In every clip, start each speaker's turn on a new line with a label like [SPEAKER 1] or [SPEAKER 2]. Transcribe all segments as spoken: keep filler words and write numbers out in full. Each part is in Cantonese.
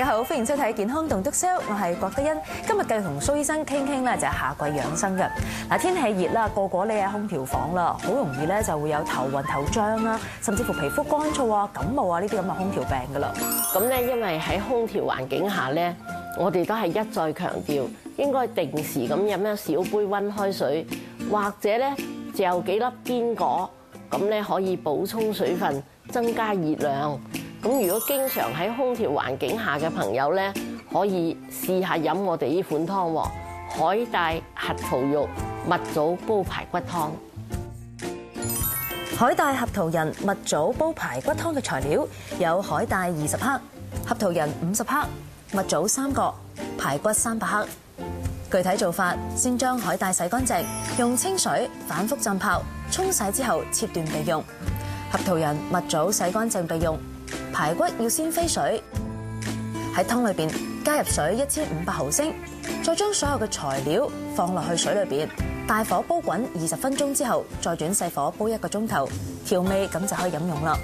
[SPEAKER 1] 家好，歡迎收睇健康棟篤 show， 我係郭德欣。今日繼續同蘇醫生傾傾咧，就係夏季養生嘅。嗱，天氣熱啦，個個匿喺空調房啦，好容易咧就會有頭暈頭脹啦，甚至乎皮膚乾燥啊、感冒啊呢啲咁嘅空調病噶啦。
[SPEAKER 2] 咁咧，因為喺空調環境下咧，我哋都係一再強調，應該定時咁飲一小杯溫開水，或者咧嚼幾粒堅果，咁咧可以補充水分，增加熱量。咁如果經常喺空調環境下嘅朋友咧，可以試下飲我哋呢款湯喎，海帶核桃肉蜜棗煲排骨湯。
[SPEAKER 1] 海帶核桃仁蜜棗煲排骨湯嘅材料有海帶二十克、核桃仁五十克、蜜棗三個、排骨三百克。具體做法：先將海帶洗乾淨，用清水反覆浸泡，沖洗之後切段備用。核桃仁、蜜棗洗乾淨備用。排骨要先飛水，喺湯裏邊加入水一千五百毫升，再將所有嘅材料放落去水裏邊，大火煲滾二十分鐘之後，再轉細火煲一個鐘頭，調味咁就可以飲用啦。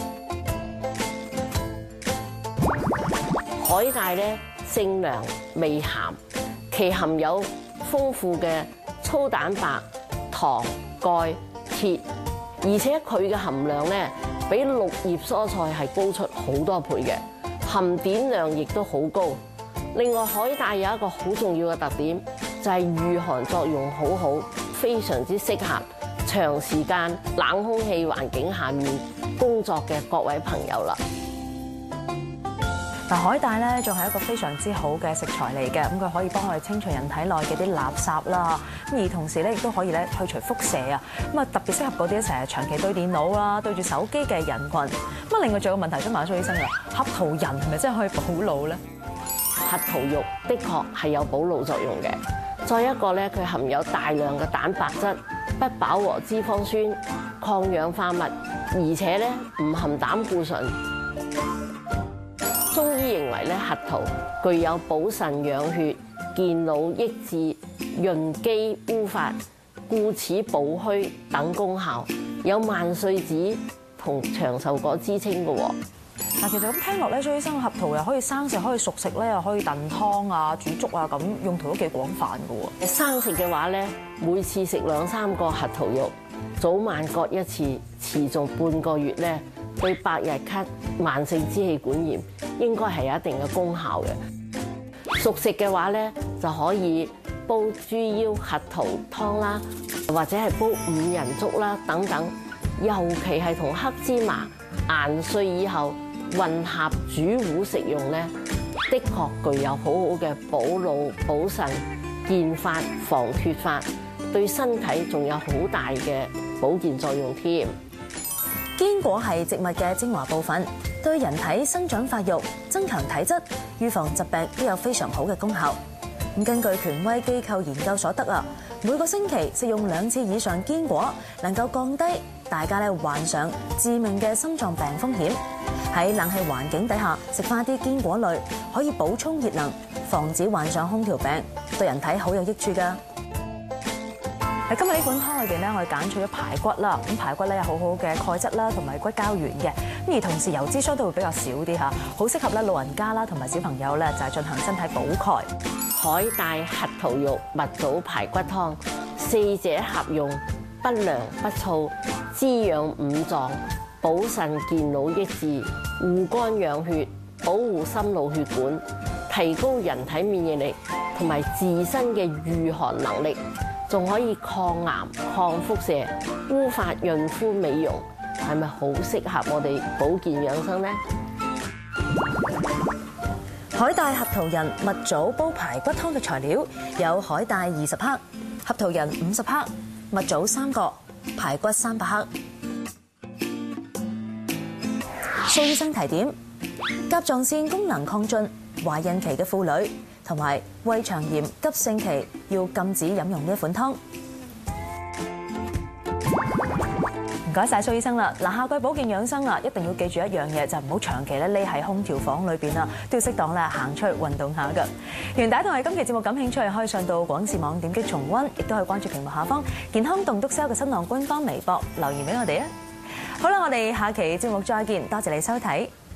[SPEAKER 2] 海帶咧性涼味鹹，其含有豐富嘅粗蛋白、糖、鈣、鐵，而且佢嘅含量咧，比綠葉蔬菜係高出好多倍嘅，含碘量亦都好高。另外，海帶有一個好重要嘅特點，就係御寒作用好好，非常之適合長時間冷空氣環境下面工作嘅各位朋友啦。
[SPEAKER 1] 嗱，海帶咧仲係一個非常之好嘅食材嚟嘅，咁佢可以幫我哋清除人體內嘅啲垃圾啦，咁而同時咧亦都可以咧去除輻射啊，咁啊特別適合嗰啲成日長期對電腦啦、對住手機嘅人群。咁啊，另外仲有個問題想問下蘇醫生啦，核桃仁係咪真係可以補腦咧？
[SPEAKER 2] 核桃肉的確係有補腦作用嘅。再一個咧，佢含有大量嘅蛋白質、不飽和脂肪酸、抗氧化物，而且咧唔含膽固醇。中醫認為咧，核桃具有補腎養血、健腦益智、潤肌烏發、固齒補虛等功效，有萬歲子同長壽果之稱嘅喎。
[SPEAKER 1] 嗱，其實咁聽落咧，蘇醫生，核桃又可以生食，可以熟食咧，又可以燉湯啊、煮粥啊，咁用途都幾廣泛嘅喎。
[SPEAKER 2] 生食嘅話咧，每次食兩三個核桃肉，早晚各一次，持續半個月咧，對百日咳、慢性支氣管炎應該係有一定嘅功效嘅。熟食嘅話咧，就可以煲豬腰核桃湯啦，或者係煲五仁粥啦等等。尤其係同黑芝麻研碎以後混合煮糊食用咧，的確具有好好嘅補腦、補腎、健髮、防脫髮，對身體仲有好大嘅保健作用添。
[SPEAKER 1] 堅果係植物嘅精華部分，對人體生長發育、增強體質、預防疾病都有非常好嘅功效。咁根據權威機構研究所得啊，每個星期食用兩次以上堅果，能夠降低大家咧患上致命嘅心臟病風險。喺冷氣環境底下食翻啲堅果類，可以補充熱能，防止患上空調病，對人體好有益處㗎。喺今日呢款湯裏邊咧，我哋揀取咗排骨啦。咁排骨咧有好好嘅鈣質啦，同埋骨膠原嘅。咁而同時油脂相對會比較少啲嚇，好適合咧老人家啦同埋小朋友咧就係進行身體補鈣。
[SPEAKER 2] 海帶核桃肉蜜棗排骨湯，四者合用，不涼不燥，滋養五臟，補腎健腦益智，護肝養血，保護心腦血管，提高人體免疫力同埋自身嘅御寒能力。仲可以抗癌、抗輻射、烏髮潤膚美容，係咪好適合我哋保健養生呢？
[SPEAKER 1] 海帶核桃仁蜜棗煲排骨湯嘅材料有海帶二十克、核桃仁五十克、蜜棗三個、排骨三百克。蘇醫生提點：甲狀腺功能亢進、懷孕期嘅婦女，同埋胃腸炎急性期要禁止飲用呢一款湯。唔該晒蘇醫生啦！嗱，夏季保健養生啊，一定要記住一樣嘢，就唔好長期咧匿喺空調房裏邊啦，都要適當咧行出去運動下㗎。原大家同我哋今期節目感興趣，可以上到廣視網點擊重溫，亦都可以關注屏幕下方健康棟篤 show 嘅新浪官方微博留言俾我哋啊！好啦，我哋下期節目再見，多謝你收睇。